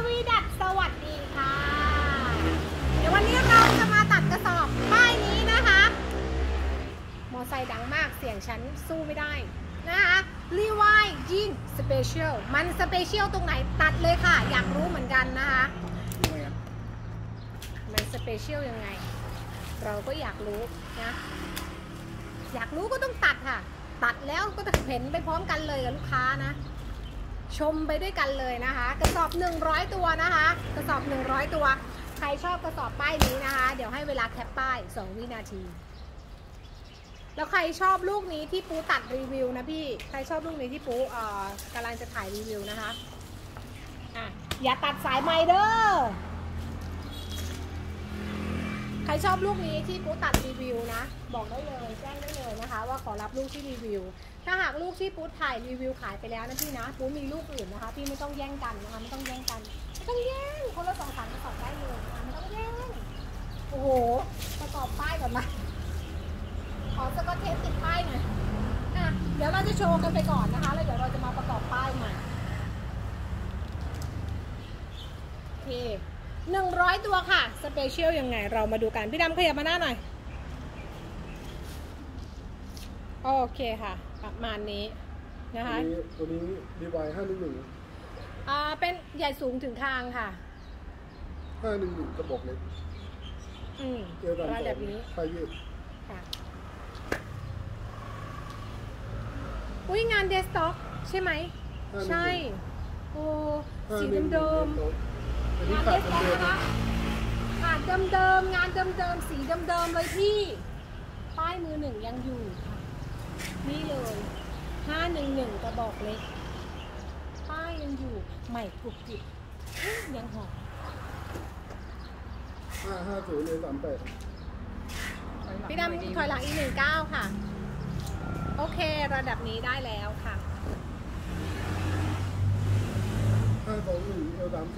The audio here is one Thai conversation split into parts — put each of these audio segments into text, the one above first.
วีดัดสวัสดีค่ะเดี๋ยววันนี้เราจะมาตัดกระสอบป้ายนี้นะคะมอไซค์ดังมากเสียงฉันสู้ไม่ได้นะคะรีวายยีนสเปเชียลมันสเปเชียลตรงไหนตัดเลยค่ะอยากรู้เหมือนกันนะคะมันสเปเชียลยังไงเราก็อยากรู้นะอยากรู้ก็ต้องตัดค่ะตัดแล้วก็จะเห็นไปพร้อมกันเลยกับลูกค้านะชมไปด้วยกันเลยนะคะกระสอบ100ตัวนะคะกระสอบ100ตัวใครชอบกระสอบป้ายนี้นะคะเดี๋ยวให้เวลาแคปป้าย2วินาทีแล้วใครชอบลูกนี้ที่ปูตัดรีวิวนะพี่ใครชอบลูกนี้ที่ปูกำลังจะถ่ายรีวิวนะคะอย่าตัดสายไมเด้อใครชอบลูกนี้ที่ปูตัดรีวิวนะบอกได้เลยแจ้งได้เลยนะคะว่าขอรับลูกที่รีวิวถ้าหากลูกที่ปูถ่ายรีวิวขายไปแล้วนะพี่นะปูมีลูกอื่นนะคะพี่ไม่ต้องแย่งกันนะคะไม่ต้องแย่งกันไม่ต้องแย่งคนละ2-3กระสอบได้เลยนะคะไม่ต้องแย่งโอ้โหประกอบป้ายก่อนนะขอสกอตเทปติดป้ายหน่อยเดี๋ยวเราจะโชว์กันไปก่อนนะคะแล้วเดี๋ยวเราจะมาประกอบป้ายใหม่โอเค100ตัวค่ะสเปเชียลยังไงเรามาดูกันพี่ดำขยับมาหน้าหน่อยโอเคค่ะประมาณนี้นะคะตัวนี้ดีไว511 เป็นใหญ่สูงถึงคางค่ะ 511กระบอกเล็กระดับนี้ไฟยืดค่ะอุ้ยงานเดสก์ท็อปใช่ไหมใช่โอ้สีเดิมงานเดสก์ท็อปนะคะขาดเดิมงานเดิมสีเดิมเลยพี่ป้ายมือ1ยังอยู่ค่ะนี่เลย511กระบอกเล็กป้ายยังอยู่ใหม่กรุบกริบยังหอม 550เลย38 พี่ดำถอยหลังอีก19ค่ะโอเคระดับนี้ได้แล้วค่ะ 521เอล34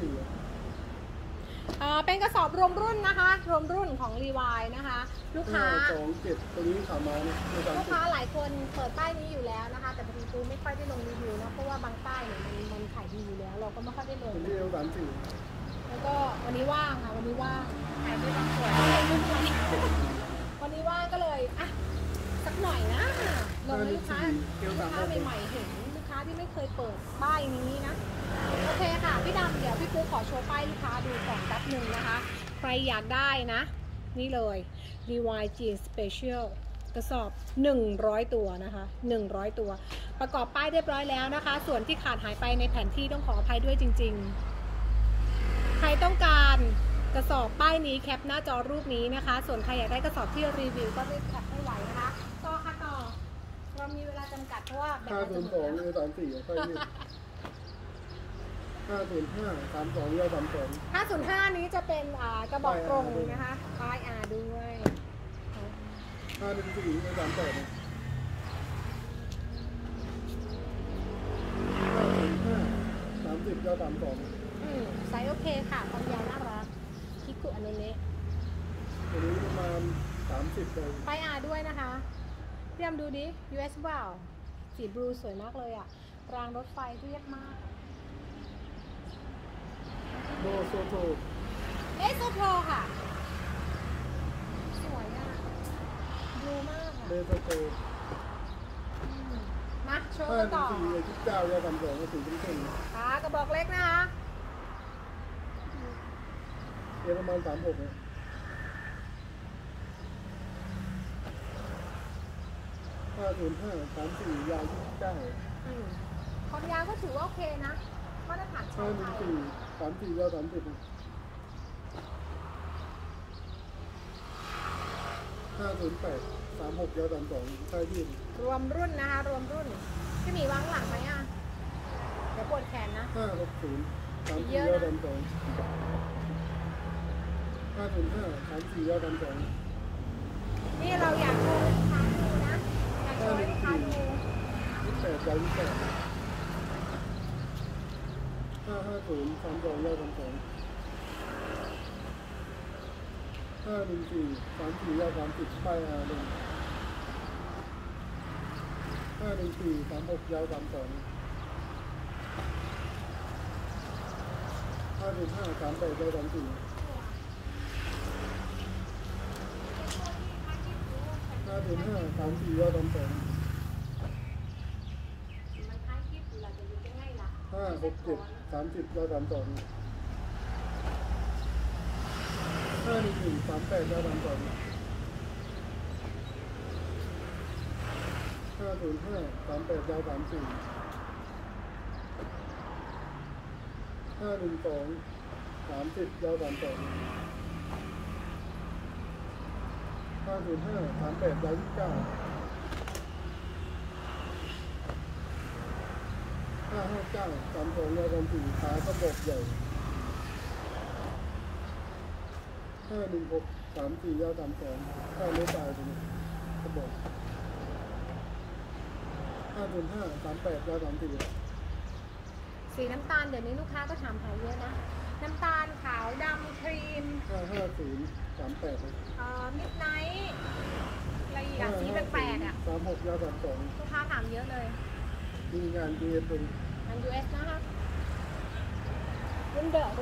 เป็นกระสอบรวมรุ่นนะคะรวมรุ่นของรีวายนะคะลูกค้า 527ตัวนี้ขามาเนี่ยลูกค้าหลายคนเปิดป้ายนี้อยู่แล้วนะคะแต่พอดีตูไม่ค่อยได้ลงรีวิวนะเพราะว่าบางป้ายเนี่ยมันขายดีอยู่แล้วเราก็ไม่ค่อยได้ลงเอล34 แล้วก็วันนี้ว่างค่ะวันนี้ว่างขายได้บางส่วนวันนี้ว่างก็เลยสักหน่อยนะลงให้ลูกค้าใหม่ๆเห็นลูกค้าที่ไม่เคยเปิดป้ายนี้นะโอเคค่ะพี่ดำเดี๋ยวพี่ปุ๊กขอโชว์ป้ายลูกค้าดูก่อนแป๊บหนึ่งนะคะใครอยากได้นะนี่เลย DIY Jean Special กระสอบ100ตัวนะคะ100ตัวประกอบป้ายเรียบร้อยแล้วนะคะส่วนที่ขาดหายไปในแผนที่ต้องขออภัยด้วยจริงๆใครต้องการกระสอบป้ายนี้แคปหน้าจอรูปนี้นะคะส่วนใครอยากได้กระสอบที่รีวิวก็รีบแคปให้ไหวนะคะต่อค่ะต่อเรามีเวลาจำกัดเพราะว่าแบตจะหมดแล้ว 502 34ค่อยยืด505 32 32 505นี้จะเป็นกระบอกตรงนะคะป้ายด้วย 514 38 505 30 32 ไซส์โอเคค่ะความยาวน่ารักคิคุอันนี้ตัวนี้ประมาณ30เลยป้ายด้วยนะคะพี่ดำดูดิ US เปล่าสีบลูสวยมากเลยรางรถไฟเรียบมากโซโทโซโทค่ะสวยบลูมากเดโซโทมาโชว์กันต่อ 49ยาว32ก็ถึงครึ่งกระบอกเล็กนะคะประมาณ36เนี่ย505 34ยาว29 ความยาวก็ถือว่าโอเคนะมาตรฐานชายไทย 34ยาว30 508 36ยาว32ใช่พี่รวมรุ่นนะคะรวมรุ่นพี่หมีวางหลังไหมเดี๋ยวปวดแขนนะ 560 34ยาว32 505 34ยาว32 นี่เราอยากโชว์ลูกค้าดูนะอยากโชว์ลูกค้าดู 28ยาว28 550 32ยาว32 514 34ยาว30ป้าย1 514 36ยาว32 515 505 38ยาว34 505 34ยาว32 มันท้ายคลิปเราจะอยู่ยังไงล่ะ 567 30ยาว32 511 38ยาว32 505 38ยาว34 512 30ยาว32 505 38ยาว29 559 32ยาว34ขากระบอกใหญ่ 516 34ยาว32ข้าไม่ตายตรงนี้กระบอก 505 38ยาว34 สีน้ำตาลเดี๋ยวนี้ลูกค้าก็ถามหาเยอะนะ น้ำตาลขาวดำครีม 550 38 มิดไนท์อะไรอีกอะสีแปลกๆอะ 36ยาว32 ลูกค้าถามเยอะเลยมีงาน DS เป็นทาง US นะคะรุ่นเดอะ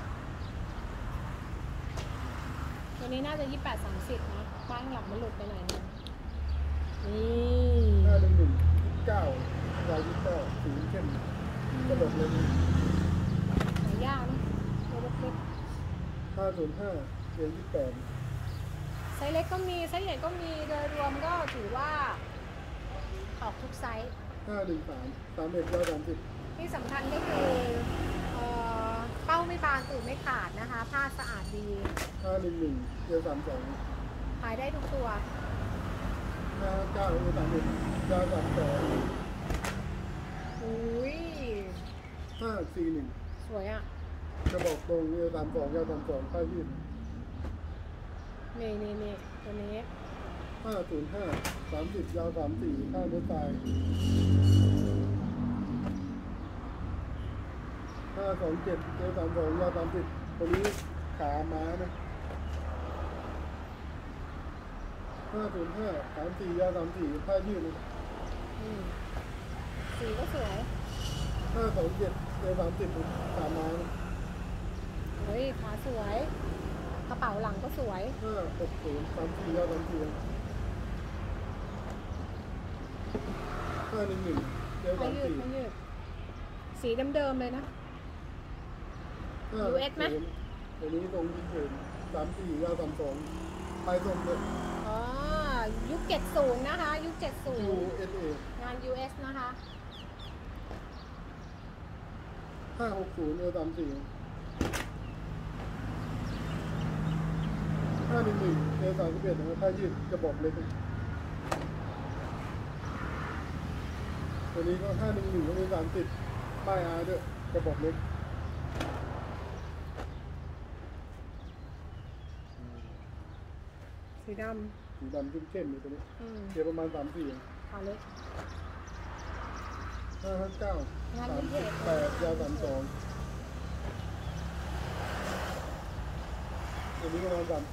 ตัวนี้น่าจะ 28-30 นะป้ายหลังมันหลุดไปหน่อยนึงนี่ 511 29ยาว29สีเข้มกระบอกเลยหายากนะตัวเล็ก 505เดือน28 ๆไซส์เล็กก็มี ไซส์ใหญ่ก็มี โดยรวมก็ถือว่าออกทุกไซส์ 513 31ยาว30 ที่สำคัญก็คือเป้าไม่บานตูดไม่ขาดนะคะ ผ้าสะอาดดี 511เดือน32 ขายได้ทุกตัว 559เดือน31ยาว32 อุ้ย 541 สวยอ่ะกระบอกตรงเดือน32ยาว32ผ้ายืดนี่ตัวนี้ 505 30ยาว34ผ้าเนื้อทราย 527เดือน32ยาว30ตัวนี้ขาม้านะ505 34ยาว34ผ้ายืดนะอืมสีก็สวย 527เดือน30ขาม้านะเฮ้ยขาสวย กระเป๋าหลังก็สวย 560 34ยาว34 511เดือนเขายืด สีเดิมๆเลยนะ 34 US ไหมตัวนี้ตรงที่เห็น34ยาว32ไปตรงเลยอ๋อ ยุค 70 นะคะ ยุค 70 USA งาน US นะคะ 560เดือน34 511เดือน31นะครับถ้ายืดจะบอกเลยตัวนี้ก็511ก็เดือน30ป้ายอาด้วยจะบอกเล็กสีดสีดำเข้มๆเลยตัวนี้ำอืมเดี๋ยวประมาณ3-4 ขาเล็ก 559 งานวินเทจ 38ยาว32ตัวนี้ประมาณ32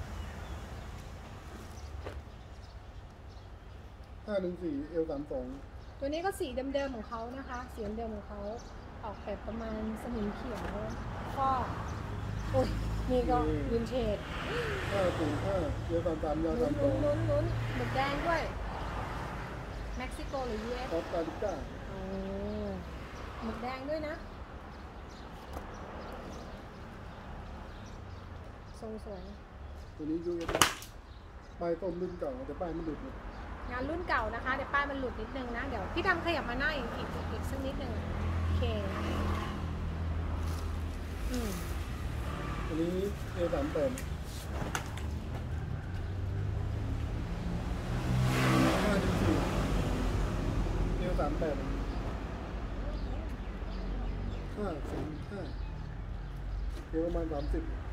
514เอล32 ตัวนี้ก็สีเดิมๆของเขานะคะ สีเดิมของเขาออกแบบประมาณสนิมเขียวก็โอ้ยนี่ก็วินเทจ 505เอล33ยาวลุ้น 32 หมึกแดงด้วย เม็กซิโกหรือ US คอสตาริกาอ๋อหมึกแดงด้วยนะ ทรงสวยตัวนี้ยูเอสป้ายต้มรุ่นเก่าแต่ป้ายมันหลุดเลยงานรุ่นเก่านะคะ เดี๋ยวป้ายมันหลุดนิดนึงนะ เดี๋ยวพี่ดำขยับมาหน้าอีกสักนิดนึงโอเคอืมตัวนี้เอล38เอล38 505เอลประมาณ30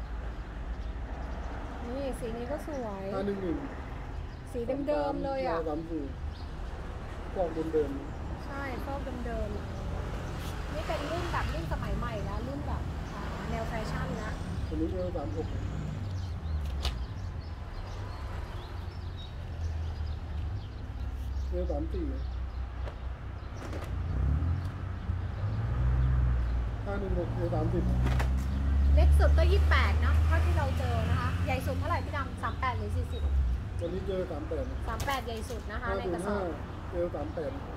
นี่สีนี้ก็สวย 511 สีเดิมๆเลยอ่ะยาว34กล้องเดิมใช่ชอบเดิมๆนี่เป็นรุ่นแบบรุ่นสมัยใหม่แล้วรุ่นแบบแนวแฟชั่นนะๆตัวนี้เอล36เอล34 516เอล30 เล็กสุดก็28เนาะเท่าที่เราเจอนะคะ ใหญ่สุดเท่าไหร่พี่ดำ38หรือ40 วันนี้เจอ38 38ใหญ่สุดนะคะในกระสอบ 505เจอ38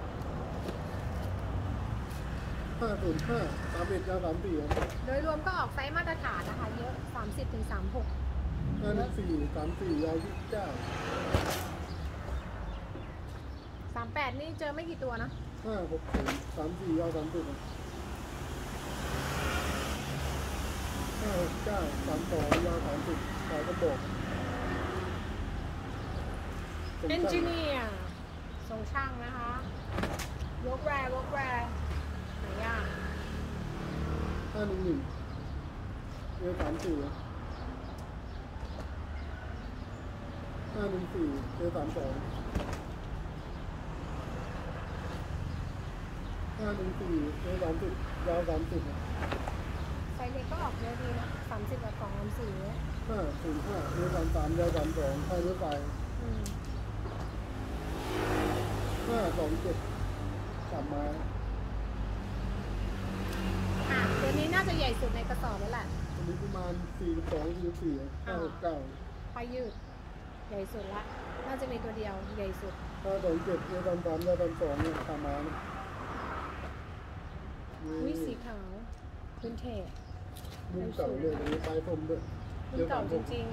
505 31ยาว34ครับโดยรวมก็ออกไซส์มาตรฐานนะคะ เยอะ 30 ถึง 36 54 34ยาว 38 นี่เจอไม่กี่ตัวนะ 29 560 34ยาว30ครับ569 32ยาว30สายกระบอกเอนจิเนียร์ทรงช่างนะคะวกแรหายาก 511เจอ34ครับ514เจอ32 514เจอ30ยาว30ครับไซส์เล็กก็ออกเยอะดีนะ30กับ2ลำ4เนี่ย 505เจอ33ยาว32ค่ายรถไฟอืม 527กลับมาตัวนี้น่าจะใหญ่สุดในกระสอบแล้วแหละอันนี้ประมาณ42 44 569 ปลายยืดใหญ่สุดละ น่าจะมีตัวเดียวใหญ่สุด 527เจอ33ยาว32เนี่ยกลับมานะอุ้ยสีขาวพื้นเทจรุ่นเก่าเลยอันนี้ปลายผมด้วยรุ่นเก่าจริง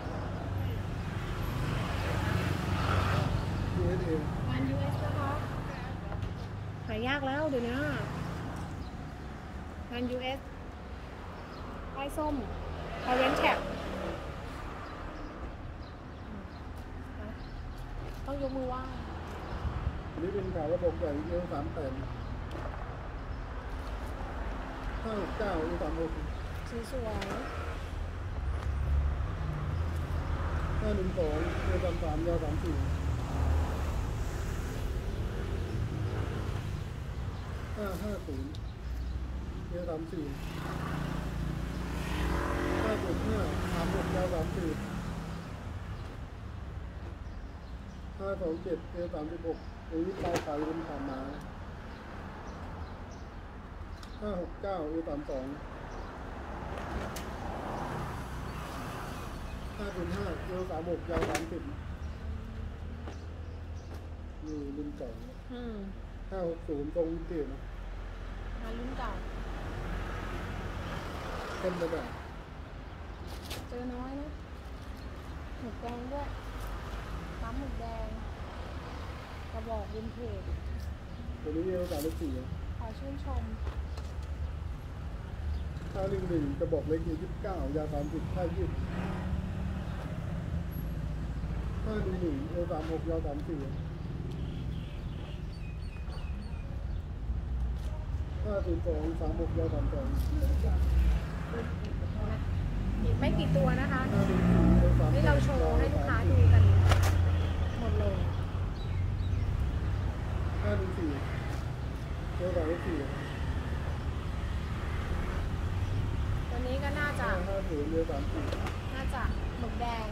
USA ๆงาน US นะคะหายากแล้วเดี๋ยวนี้งาน US ป้ายส้ม Orange Tag ต้องยกมือไหว่าอันนี้เป็นขาวระบบใหญ่เอล38 569เอล36 สีสวย 512เอล33ยาว34 550เอล34 575 36ยาว34 527เอล36อันนี้ปลายขายเป็นขามา569เอล32 505เอล36ยาว30นี่รุ่นเก่าอืม 560ตรงวินเทจนะงานรุ่นเก่าเข้มระดับเจอน้อยนะหมึกแดงด้วยปั๊มหมึกแดง กระบอกวินเทจตัวนี้เอล34 ขอชื่นชม 511กระบอกเล็ก29ยาว30ค่ายืด511เอล36ยาว34 502 36ยาว32 อีกไม่กี่ตัวนะคะ 514เอล34 นี่เราโชว์ให้ลูกค้าดูกันหมดเลย 514เอล34 ตัวนี้ก็น่าจะ 550เอล34 น่าจะหมึกแดง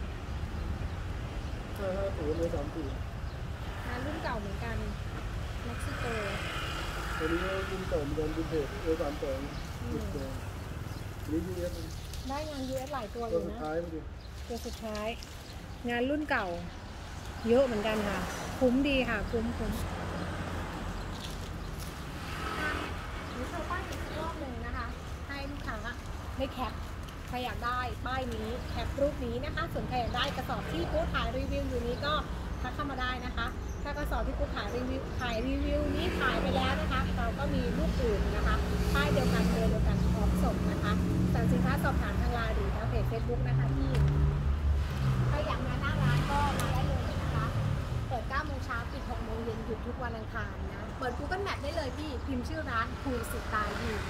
550เอล34 งานรุ่นเก่าเหมือนกันเม็กซิโกตัวนี้รุ่นเก่าเหมือนกันวินเทจเอล32รุ่นเก่าอันนี้ US ได้งาน US หลายตัวอตัวยู่สุดนะท้ายพอดีตัวสุดท้าย งานรุ่นเก่า เยอะเหมือนกันค่ะ คุ้มดีค่ะ คุ้มนี่โชว์ป้ายอีกรอบหนึ่งนะคะ ให้ลูกค้าได้แคปใครอยากได้ป้ายนี้แคปรูปนี้นะคะ ส่วนใครอยากได้กระสอบที่ผู้ถ่ายรีวิวอยู่นี้ก็ทักเข้ามาได้นะคะ ถ้ากระสอบที่ผู้ถ่ายรีวิวนี้ขายไปแล้วนะคะ เราก็มีรูปอื่นนะคะป้ายเดียวกันเบอร์เดียวกันพร้อมส่งนะคะสั่งสินค้าสอบถามทางไลน์หรือทางเพจ Facebook นะคะที่ถ้าอยากมาหน้าร้านก็มาได้เลยนะคะ เปิด 9 โมงเช้าปิด 6 โมงเย็นหยุดทุกวันอังคารนะ เปิด Google Map ได้เลยพี่พิมพ์ชื่อร้านภูสิตาอยู่